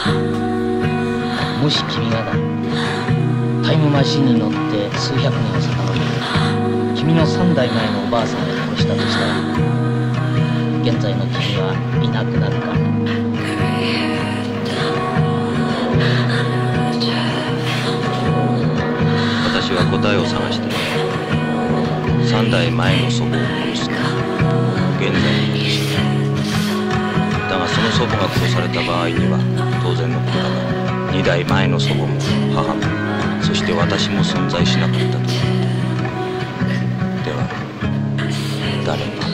もし君がだタイムマシンに乗って数百年を遡り君の3代前のおばあさんを殺したとしたら現在の君はいなくなるか。 私は答えを探している。3代前の祖母を殺すか現在の私だが、その祖母が殺された場合には当然のことだが、2代前の祖母も母もそして私も存在しなかったと。では誰が